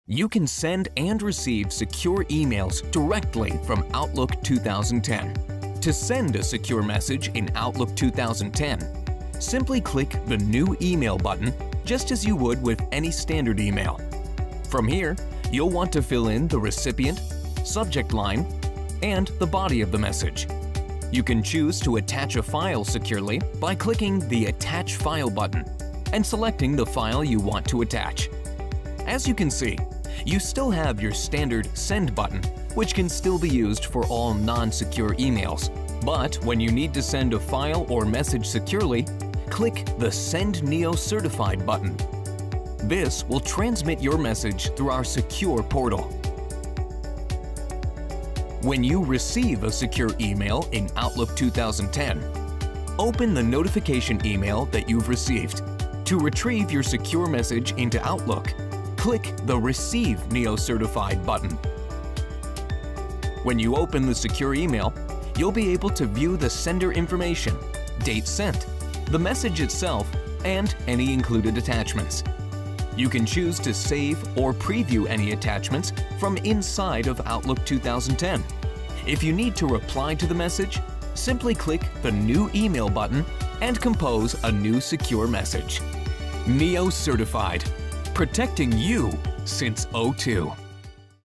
You can send and receive secure emails directly from Outlook 2010. To send a secure message in Outlook 2010, simply click the New Email button just as you would with any standard email. From here, you'll want to fill in the recipient, subject line, and the body of the message. You can choose to attach a file securely by clicking the Attach File button and selecting the file you want to attach. As you can see, you still have your standard Send button, which can still be used for all non-secure emails. But when you need to send a file or message securely, click the Send Neo Certified button. This will transmit your message through our secure portal. When you receive a secure email in Outlook 2010, open the notification email that you've received. To retrieve your secure message into Outlook, click the Receive Neo Certified button. When you open the secure email, you'll be able to view the sender information, date sent, the message itself, and any included attachments. You can choose to save or preview any attachments from inside of Outlook 2010. If you need to reply to the message, simply click the New Email button and compose a new secure message. Neo Certified, protecting you since '02.